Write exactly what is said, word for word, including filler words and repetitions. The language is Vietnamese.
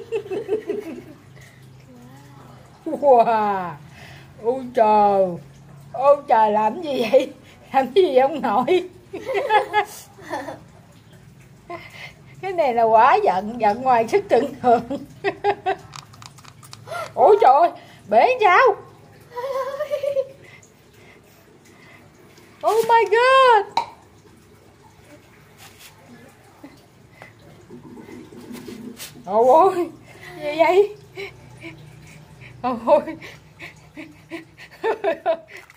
Wow. Ôi trời. Ôi trời, làm gì vậy? Làm gì vậy ông nội? Cái này là quá giận, giận ngoài sức tưởng tượng. Ôi trời ơi, bể sao? Oh my god. Ôi, gì vậy? Ôi.